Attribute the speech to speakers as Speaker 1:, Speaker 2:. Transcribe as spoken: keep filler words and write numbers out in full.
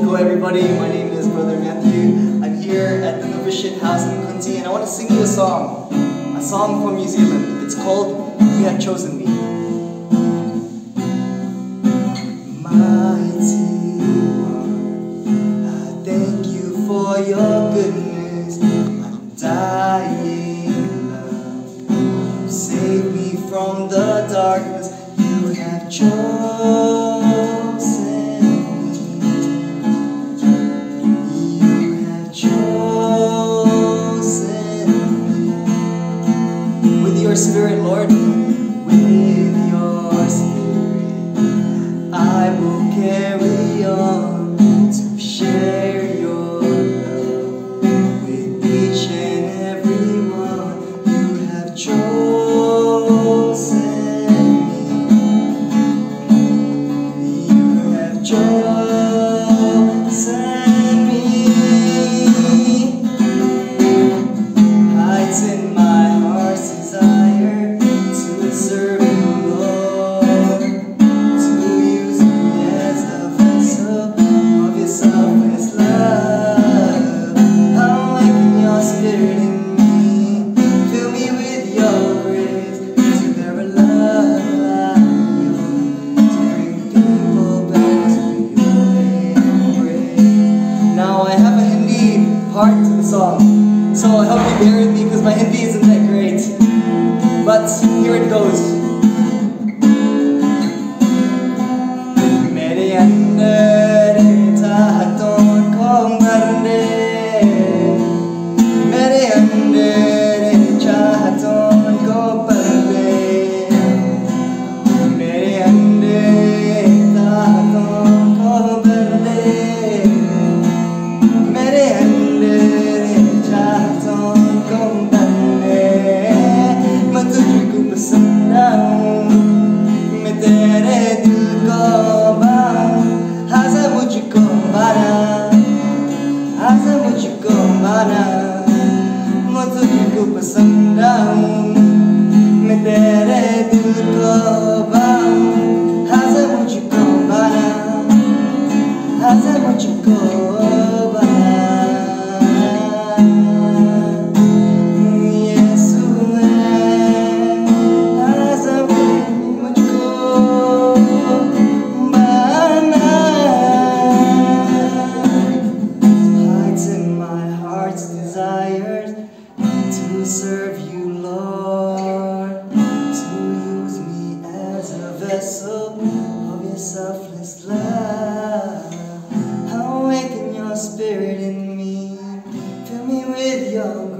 Speaker 1: Hello everybody, my name is Brother Matthew. I'm here at the Novitiate House in Kunti and I want to sing you a song. A song from New Zealand. It's called You Have Chosen Me. Mighty One, I thank you for your goodness, undying love. You saved me from the darkness. You have chosen your Spirit, Lord, with your Spirit, I will carry on to share your love with each and every one. You have chosen me. You have chosen me. Heights in my heart's desire to serve you, Lord, to use me as a vessel of your selfless love. How awaken your spirit in me, fill me with your grace, to bear a love like yours, to bring people back to your embrace. Now I have a Hindi part to the song, so I hope you bear with me because my Hindi isn't that great. But here it goes. मेरे अंदर चाहतों को भरने, मेरे अंदर चाहतों को भरने, मेरे अंदर चाहतों को भरने, मेरे अंदर चाहतों को भरने। मैं तुझको पसंद आऊं, मैं तेरे दिल को पाऊं, आजा मुझको बना, आजा मुझको बना। मैं तुझको पसंद आऊं, मैं तेरे दिल को पाऊं, आजा मुझको बना, आजा मुझको बना। Desires to serve you, Lord, to use me as a vessel of your selfless love. Awaken your spirit in me, fill me with your